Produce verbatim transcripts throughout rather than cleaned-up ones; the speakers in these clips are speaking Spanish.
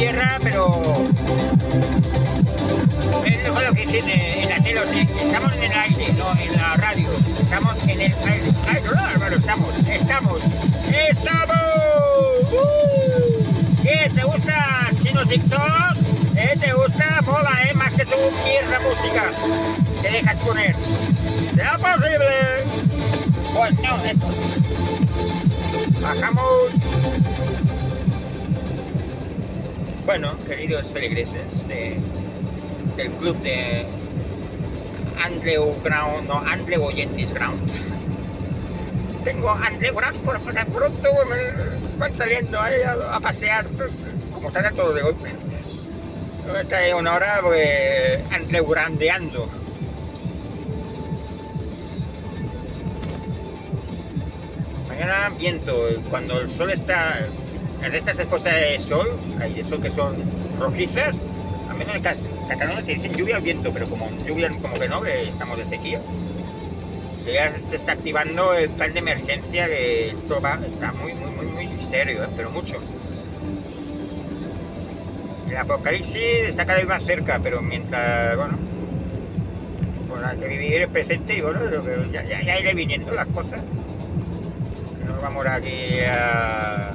tierra, pero es lo que dicen en la tele, estamos en el aire, no en la radio, estamos en el aire. Ay, no, hermano, estamos, estamos, estamos. Uh, ¿Qué? ¿Te gusta Chino TikTok? ¿Eh? ¿Te gusta? Mola, ¿eh? Más que tú, mierda música que dejas poner. ¿Será posible? Pues no, esto. Bajamos. Bueno, queridos feligreses de, del club de Andreu Ground, no, Andreu Oyentes Ground. Tengo Andreu Ground por pasar pronto, me van saliendo ahí a, a pasear, como salga todo de golpe. Esta es una hora pues, Andreu Grandeando. Mañana viento, cuando el sol está... En estas expuestas de sol, hay de sol que son rojizas, a menos en Cataluña te dicen lluvia o viento, pero como lluvia como que no, que estamos de sequía. Ya se está activando el plan de emergencia, que esto va, está muy, muy, muy, muy serio, ¿eh? Pero mucho. El apocalipsis está cada vez más cerca, pero mientras, bueno, pues hay que vivir el presente y bueno, ya, ya, ya iré viniendo las cosas. No vamos aquí a...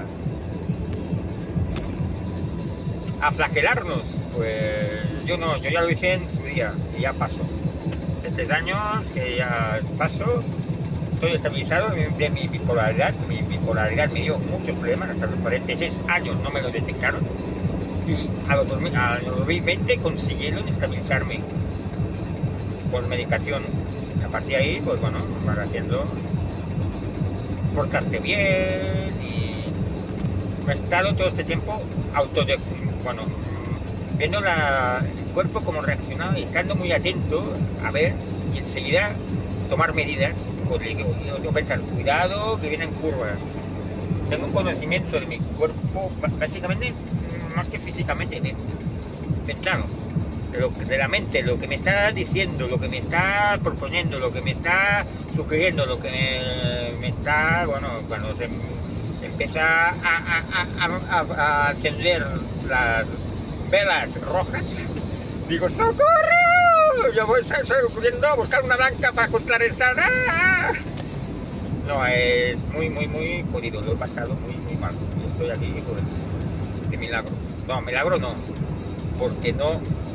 a flagelarnos, pues yo no, yo ya lo hice en su día y ya pasó. Tres años que ya pasó, estoy estabilizado de mi bipolaridad, mi bipolaridad me dio muchos problemas, hasta los cuarenta y seis años no me lo detectaron y a los dos mil veinte consiguieron estabilizarme con medicación. A partir de ahí, pues bueno, van haciendo portarte bien y me he estado todo este tiempo auto bueno, viendo la, el cuerpo como reaccionaba y estando muy atento a ver y enseguida tomar medidas. Pues digo, yo tengo que pensar, cuidado que vienen curvas. Tengo conocimiento de mi cuerpo prácticamente más que físicamente, de, mental, de, lo, de la mente, lo que me está diciendo, lo que me está proponiendo, lo que me está sugiriendo, lo que me, me está, bueno, cuando se, se empieza a, a, a, a, a encender las velas rojas, digo, ¡socorro! Yo voy corriendo a buscar una blanca para contrarrestar. ¡Ah! No, es muy, muy, muy jodido, lo he pasado muy, muy mal. Y estoy aquí, pues, de milagro. No, milagro no, porque no...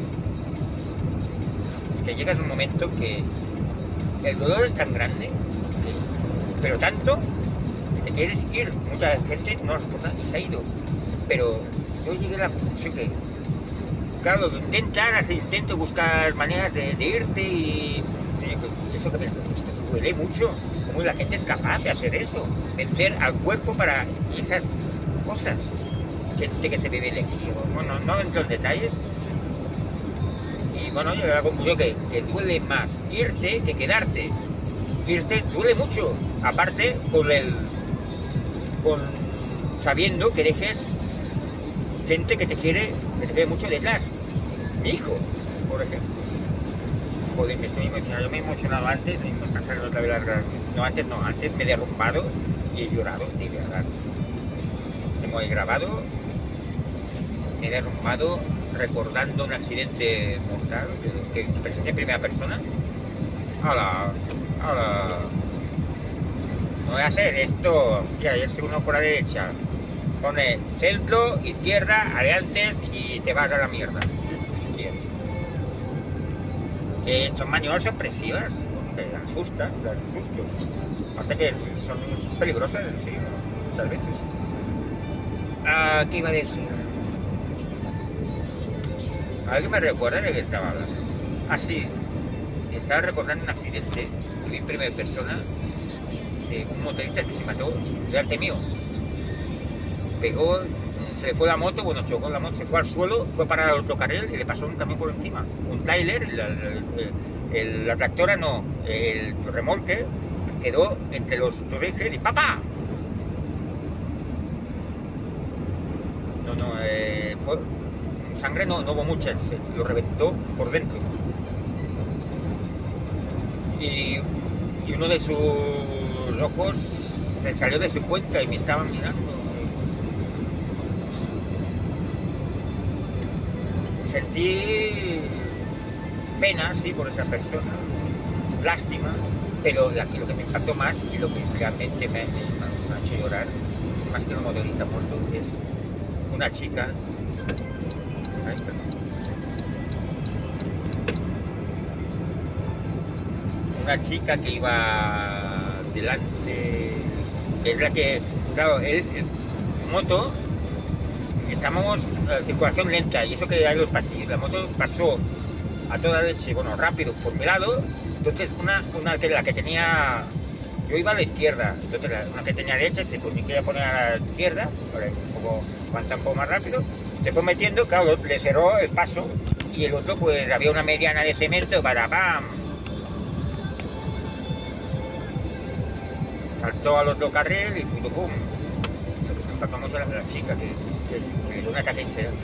Es que llegas un momento que el dolor es tan grande, que, pero tanto, que te quieres ir. Mucha gente no lo soporta y se ha ido. Pero yo llegué a la conclusión que, claro, intentas, intento buscar maneras de, de irte y... Eso que me duele mucho. ¿Cómo la gente es capaz de hacer eso? Vencer al cuerpo para esas cosas. Gente que se bebe el equipo. Bueno, no entro en detalles. Y bueno, yo la conclusión que, que duele más irte que quedarte. Irte duele mucho. Aparte, con el... con sabiendo que dejes gente que te quiere, que te quiere mucho detrás. Mi hijo, por ejemplo. Joder, me estoy emocionado. Yo me he emocionado antes, y me cansaron otra vez las... No, antes no, antes me he derrumbado y he llorado, de verdad. Como he grabado, me he derrumbado recordando un accidente mortal que, que presencié en primera persona. ¡Hala! ¡Hala! No voy a hacer esto. Ya, ya estoy uno por la derecha. Pone centro, izquierda, adelante y te vas a la mierda. Eh, son maniobras sorpresivas, te asustan, te asustan. Aparte que son peligrosas, sí, muchas veces. Ah, ¿qué iba a decir? ¿Alguien me recuerda de qué estaba hablando? Ah, sí, estaba recordando un accidente que vi en primera persona de un motorista que se mató delante mío. Pegó, se le fue la moto, bueno, chocó la moto, se fue al suelo, fue para el otro carril y le pasó un camión por encima. Un trailer, el, el, el, la tractora no, el remolque quedó entre los dos ejes y ¡papá! No, no, eh, fue, sangre no, no hubo mucha, se lo reventó por dentro. Y, y uno de sus ojos se salió de su cuenca y me estaban mirando. sentí pena, sí, por esa persona, lástima, pero la, lo que me impactó más y lo que realmente me, me, me ha hecho llorar, más que un motorista muerto, es una chica. Ay, perdón. Una chica que iba delante, que es la que, claro, es moto, estamos en circulación lenta y eso que hay los pasillos, la moto pasó a toda leche, bueno, rápido por mi lado, entonces una, una que la que tenía, yo iba a la izquierda, entonces la, una que tenía derecha, se pues, me quería poner a la izquierda, para un poco, avanzar un poco más rápido, se fue metiendo, claro, le cerró el paso y el otro pues había una mediana de cemento para ¡pam! Saltó al otro carril y puto pum. Lo que me impactó mucho la, la chica, que, que, que le dio un ataque incendio.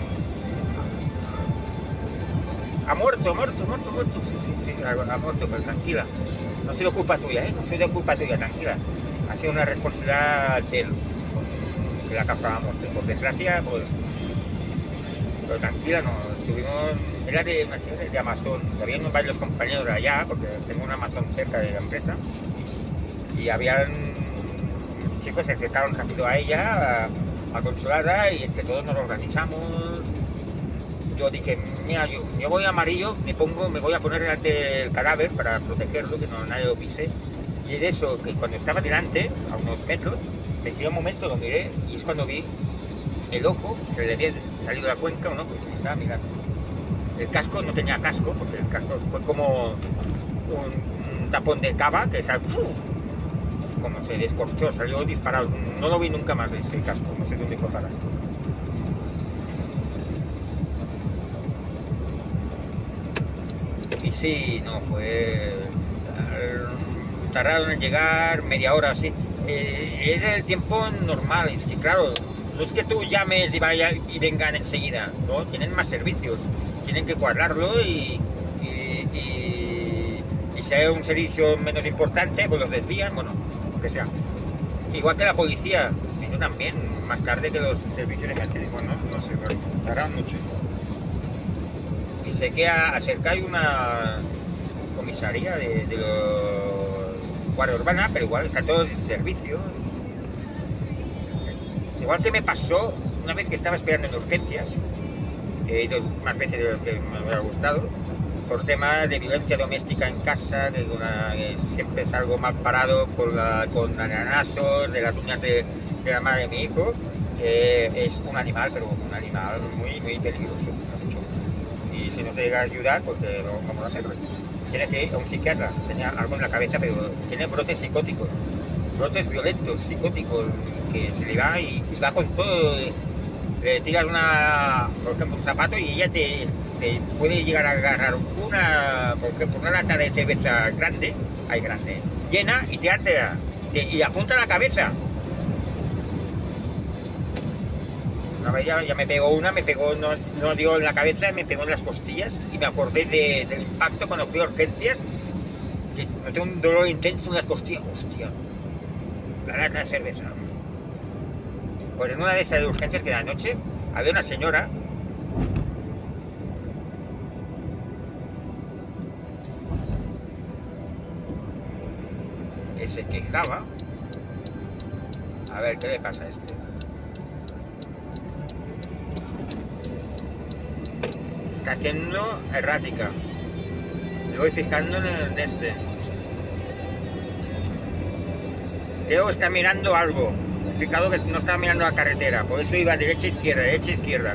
Ha muerto, muerto, muerto, muerto. Sí, sí, sí, ha, ha muerto, pero tranquila. No ha sido culpa tuya, ¿eh? No ha sido culpa tuya, tranquila. Ha sido una responsabilidad de él, que la causa la muerte. Por desgracia, pues. Pero tranquila, no. Estuvimos. Era de una chica de Amazon. Habían varios compañeros de allá, porque tengo un Amazon cerca de la empresa. Y habían chicos se acercaron rápido a ella, a, a consolarla, y entre todos nos organizamos. Yo dije, mira, yo, yo voy amarillo, me pongo, me voy a poner delante del cadáver para protegerlo, que no nadie lo pise. Y es eso, que cuando estaba delante, a unos metros, me tiré un momento, lo miré, y es cuando vi el ojo, que le había salido de la cuenca, ¿no? Pues me estaba mirando. El casco no tenía casco, porque el casco fue como un, un tapón de cava, que sal, como se descorchó, salió disparado. No lo vi nunca más de ese casco, no sé dónde fue parar. Y sí, no, fue... tardaron en llegar media hora así. Eh, es el tiempo normal, es que claro, no es que tú llames y, vaya, y vengan enseguida, ¿no? Tienen más servicios, tienen que cuadrarlo y... y, y, y si hay un servicio menos importante, pues los desvían, bueno, que sea. Igual que la policía, vino también más tarde que los servicios de emergencia, no, no sé, pero tardaron mucho. Y sé que acerca hay una comisaría de, de los Guardia Urbana, pero igual está todo en servicio. Igual que me pasó una vez que estaba esperando en urgencias, he ido más veces de lo que me hubiera gustado, por temas de violencia doméstica en casa, que, una, que siempre salgo mal parado con, la, con aranazos de las uñas de, de la madre de mi hijo. Eh, es un animal, pero un animal muy, muy peligroso. Y si no te llega a ayudar, pues eh, no vamos a hacerlo. Tiene que ir a un psiquiatra, tenía algo en la cabeza, pero tiene brotes psicóticos, brotes violentos, psicóticos, que se le va y, y va con todo. Le tiras una, por ejemplo, un zapato y ella te, te puede llegar a agarrar una, por ejemplo, una lata de cerveza grande, hay grande, llena y tirártela, y apunta a la cabeza. Una vez ya, ya me pegó una, me pegó, no, no dio en la cabeza, me pegó en las costillas y me acordé de, del impacto cuando fui a urgencias, que noté un dolor intenso en las costillas, hostia, la lata de cerveza. Pues en una de esas urgencias que de la noche había una señora que se quejaba. A ver, ¿qué le pasa a este? Está haciendo errática. Me voy fijando en el de este. Creo que está mirando algo. Fijado que no estaba mirando la carretera, por eso iba derecha izquierda, derecha izquierda.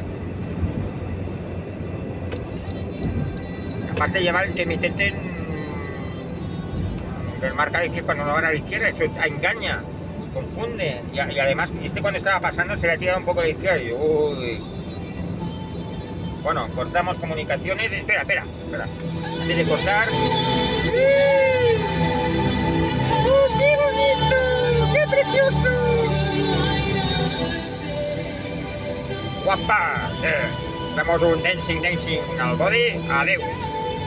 Aparte de llevar el intermitente, el marca es que cuando no van a la izquierda, eso engaña, confunde. Y, y además, este cuando estaba pasando se le ha tirado un poco de izquierda y yo, uy. Bueno, cortamos comunicaciones. Espera, espera, espera. Antes de cortar. ¡Oh, qué bonito! ¡Qué precioso! Guapa! Eh, damos un dancing, dancing al body. Adeu.